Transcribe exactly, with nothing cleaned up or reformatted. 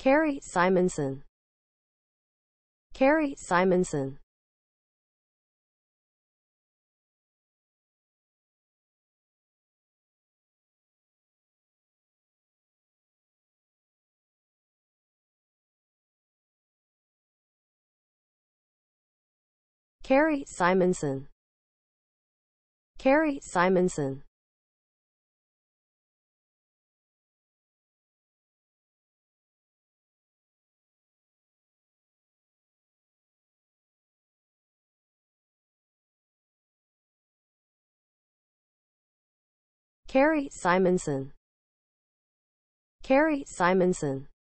Carrie Simonson. Carrie Simonson. Carrie Simonson. Carrie Simonson. Carrie Simonson. Carrie Simonson.